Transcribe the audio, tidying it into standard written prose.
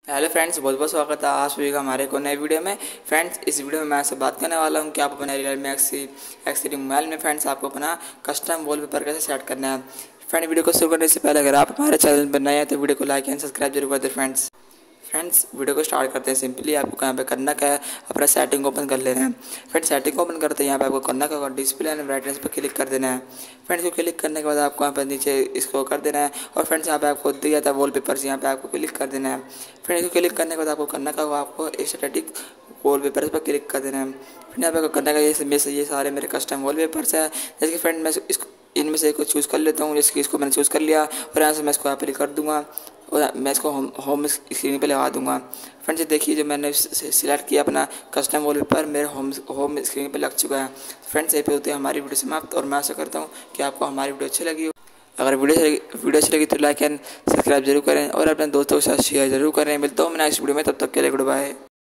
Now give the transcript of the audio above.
Hello friends, बहुत बहुत स्वागत है आप सभी का हमारे को नए वीडियो में। फ्रेंड्स, इस वीडियो में मैं आपसे बात करने वाला हूं कि आप अपने रियलमी एक्स3 मोबाइल में फ्रेंड्स आपको अपना कस्टम वॉलपेपर कैसे सेट करना है। फ्रेंड, वीडियो को शुरू करने से पहले अगर आप हमारे चैनल पर नए हैं तो वीडियो को लाइक एंड सब्सक्राइब जरूर कर दें। फ्रेंड्स, वीडियो को स्टार्ट करते हैं। सिंपली आपको यहाँ पे करना क्या है, अपना सेटिंग ओपन कर लेना है। फ्रेंड्स, सेटिंग ओपन करते हैं यहाँ पे आपको करना क्या होगा, डिस्प्ले एंड ब्राइटनेस पर क्लिक कर देना है। फ्रेंड्स, को क्लिक करने के बाद आपको यहाँ पर नीचे इसको कर देना है और फ्रेंड्स यहाँ पे आपको दिया था वॉलपेपर्स, यहाँ पे आपको क्लिक कर देना है। फ्रेंड्स, इसको क्लिक करने के बाद आपको करना क्या होगा, आपको स्टैटिक वॉलपेपर्स पर क्लिक कर देना है। फिर यहाँ पे आपको करना का ये सारे मेरे कस्टम वॉलपेपर्स है। जैसे कि फ्रेंड मैं इसको इनमें से एक को चूज़ कर लेता हूँ। जैसे कि इसको मैंने चूज़ कर लिया और यहाँ से मैं इसको यहाँ पे कर दूँगा और मैं इसको होम स्क्रीन पे लगा दूँगा। फ्रेंड्स, देखिए जो मैंने सिलेक्ट किया अपना कस्टम वॉलपेपर मेरे होम स्क्रीन पे लग चुका है। फ्रेंड्स, यही पे होती है हमारी वीडियो समाप्त और मैं आशा करता हूँ कि आपको हमारी वीडियो अच्छी लगी हो। अगर वीडियो अच्छी लगी तो लाइक एंड सब्सक्राइब जरूर करें और अपने दोस्तों के साथ शेयर जरूर करें। मिलता हूँ मैं नेक्स्ट वीडियो में, तब तक के लिए गुड बाय।